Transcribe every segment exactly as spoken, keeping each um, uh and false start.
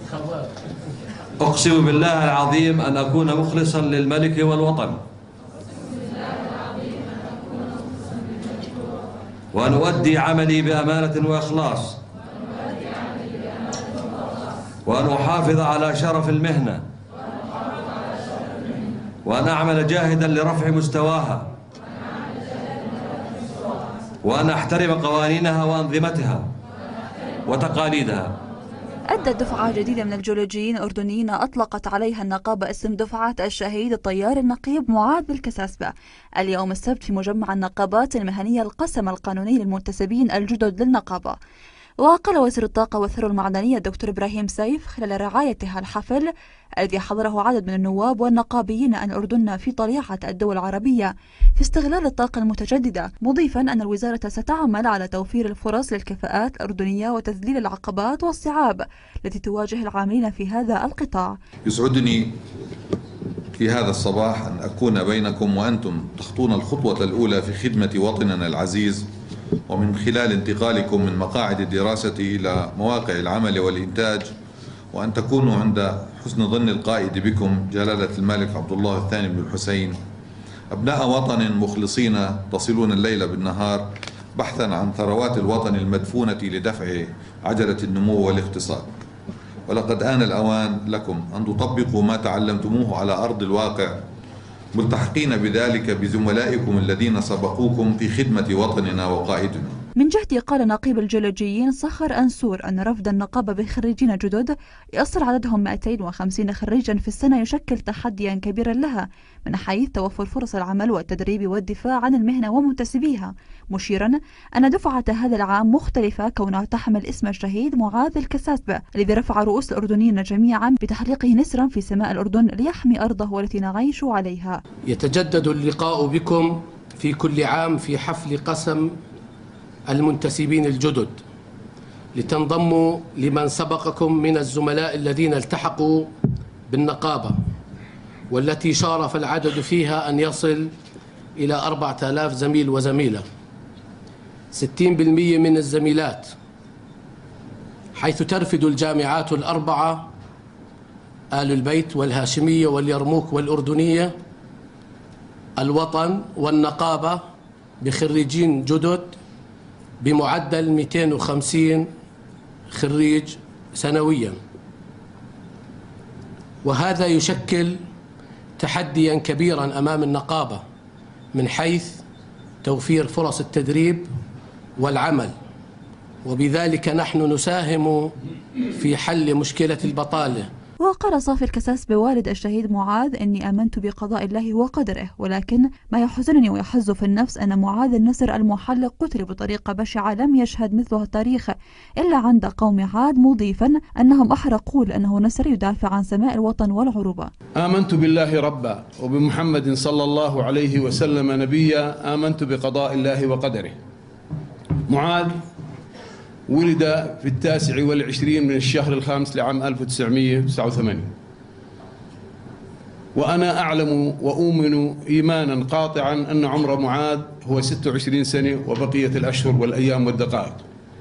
أقسم بالله العظيم أن أكون مخلصا للملك والوطن، وأن أؤدي عملي بأمانة وإخلاص، وأن أحافظ على شرف المهنة، وأن أعمل جاهدا لرفع مستواها، وأن أحترم قوانينها وأنظمتها وتقاليدها. أدت دفعة جديدة من الجيولوجيين الأردنيين أطلقت عليها النقابة اسم دفعة الشهيد الطيار النقيب معاذ بالكساسبة اليوم السبت في مجمع النقابات المهنية القسم القانوني للمنتسبين الجدد للنقابة. وقال وزير الطاقة والثروة المعدنية الدكتور إبراهيم سيف خلال رعايته الحفل الذي حضره عدد من النواب والنقابيين أن الأردن في طليعة الدول العربية في استغلال الطاقة المتجددة، مضيفا أن الوزارة ستعمل على توفير الفرص للكفاءات الأردنية وتذليل العقبات والصعاب التي تواجه العاملين في هذا القطاع. يسعدني في هذا الصباح أن أكون بينكم وأنتم تخطون الخطوة الأولى في خدمة وطننا العزيز، ومن خلال انتقالكم من مقاعد الدراسة إلى مواقع العمل والإنتاج، وأن تكونوا عند حسن ظن القائد بكم جلالة الملك عبد الله الثاني بن الحسين أبناء وطن مخلصين تصلون الليل بالنهار بحثا عن ثروات الوطن المدفونة لدفع عجلة النمو والاقتصاد. ولقد آن الأوان لكم أن تطبقوا ما تعلمتموه على أرض الواقع، ملتحقين بذلك بزملائكم الذين سبقوكم في خدمة وطننا وقائدنا. من جهته قال نقيب الجيولوجيين صخر أنسور أن رفض النقابة بخريجين جدد يصل عددهم مئتين وخمسين خريجا في السنة يشكل تحديا كبيرا لها من حيث توفر فرص العمل والتدريب والدفاع عن المهنة ومنتسبيها، مشيرا أن دفعة هذا العام مختلفة كونها تحمل اسم الشهيد معاذ الكساسبة الذي رفع رؤوس الأردنيين جميعا بتحليقه نسرا في سماء الأردن ليحمي أرضه والتي نعيش عليها. يتجدد اللقاء بكم في كل عام في حفل قسم المنتسبين الجدد لتنضموا لمن سبقكم من الزملاء الذين التحقوا بالنقابة، والتي شارف العدد فيها أن يصل إلى أربعة آلاف زميل وزميلة، ستين بالمئة من الزميلات، حيث ترفد الجامعات الأربعة آل البيت والهاشمية واليرموك والأردنية الوطن والنقابة بخريجين جدد بمعدل مئتين وخمسين خريج سنويا، وهذا يشكل تحديا كبيرا أمام النقابة من حيث توفير فرص التدريب والعمل، وبذلك نحن نساهم في حل مشكلة البطالة. وقال صافي الكساسبة والد الشهيد معاذ إني آمنت بقضاء الله وقدره، ولكن ما يحزنني ويحز في النفس أن معاذ النسر المحلق قتل بطريقة بشعة لم يشهد مثلها التاريخ إلا عند قوم عاد، مضيفا أنهم أحرقوا لأنه نسر يدافع عن سماء الوطن والعروبة. آمنت بالله ربا وبمحمد صلى الله عليه وسلم نبيا، آمنت بقضاء الله وقدره. معاذ ولد في التاسع والعشرين من الشهر الخامس لعام ألف وتسعمئة وتسعة وثمانين، وأنا أعلم وأؤمن إيمانا قاطعا أن عمر معاذ هو ستة وعشرين سنة وبقية الأشهر والأيام والدقائق.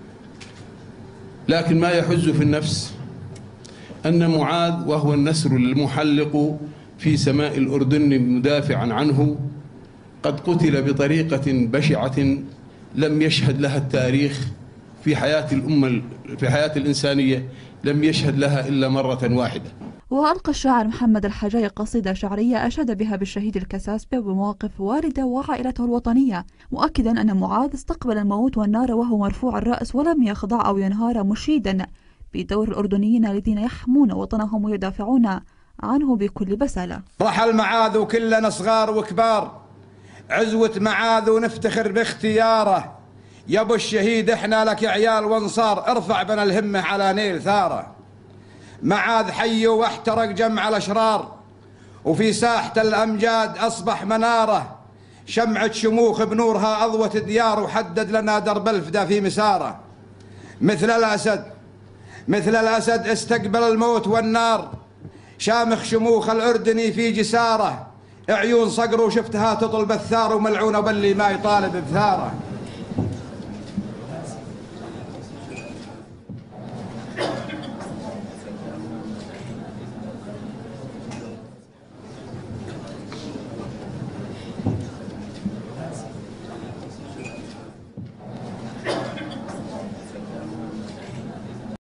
لكن ما يحز في النفس أن معاذ وهو النسر المحلق في سماء الأردن مدافعا عنه قد قتل بطريقة بشعة لم يشهد لها التاريخ في حياة الأمة في حياة الإنسانية، لم يشهد لها إلا مرة واحدة. وألقى الشاعر محمد الحجاي قصيدة شعرية أشاد بها بالشهيد الكساسبة وبمواقف والده وعائلته الوطنية، مؤكدا أن معاذ استقبل الموت والنار وهو مرفوع الرأس ولم يخضع أو ينهار، مشيدا بدور الأردنيين الذين يحمون وطنهم ويدافعون عنه بكل بسالة. رحل معاذ وكلنا صغار وكبار، عزوة معاذ ونفتخر باختياره، يا ابو الشهيد احنا لك عيال وانصار، ارفع بنا الهمة على نيل ثاره. معاذ حي واحترق جمع الاشرار، وفي ساحة الامجاد اصبح مناره، شمعة شموخ بنورها اضوت ديار، وحدد لنا درب الفدا في مساره. مثل الاسد مثل الاسد استقبل الموت والنار، شامخ شموخ الاردني في جساره، عيون صقر وشفتها تطل بالثار، وملعونه باللي ما يطالب بثاره.